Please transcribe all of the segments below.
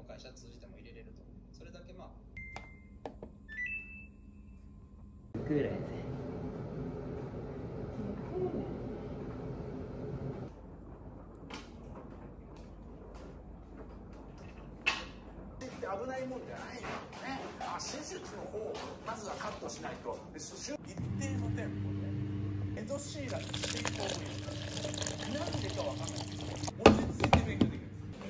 会社通じても入れれると。それだけまあぐらいで危ないもんじゃないよね。手術の方をまずはカットしないと。一定のテンポでエド・シーランの成功になんでかわかんないけど落ち着いて勉強できる。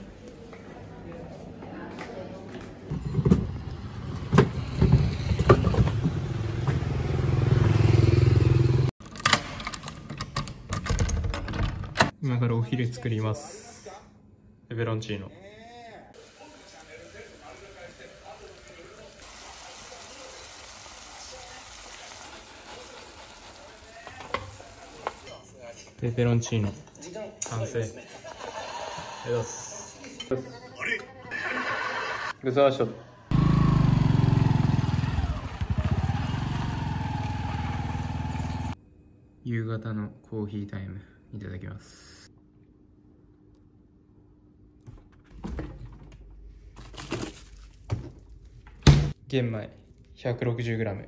今からお昼作ります。ペペロンチーノ。ペペロンチーノ完成。よし。ぐさしょ。夕方のコーヒータイムいただきます。玄米 160g。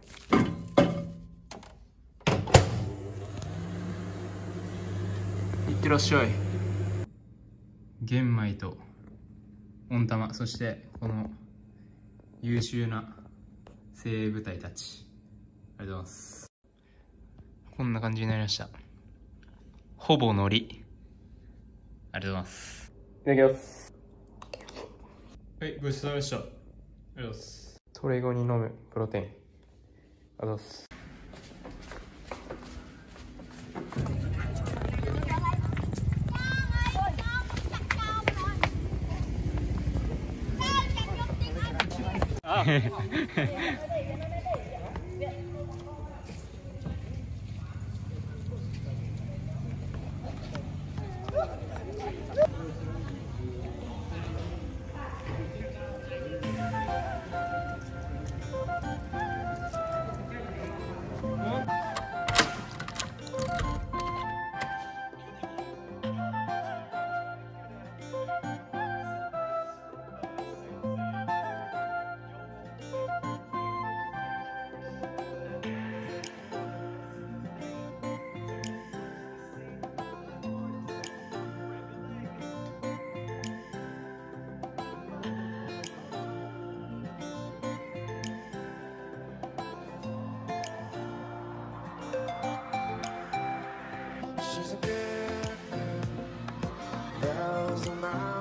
いってらっしゃい。玄米と温玉、そしてこの優秀な精鋭部隊たち、ありがとうございます。こんな感じになりました。ほぼ海苔。ありがとうございます。いただきます。はい、ごちそうさまでした。ありがとうございます。トレ後に飲むプロテイン。ありがとうございます。 She's a good girl, bells on my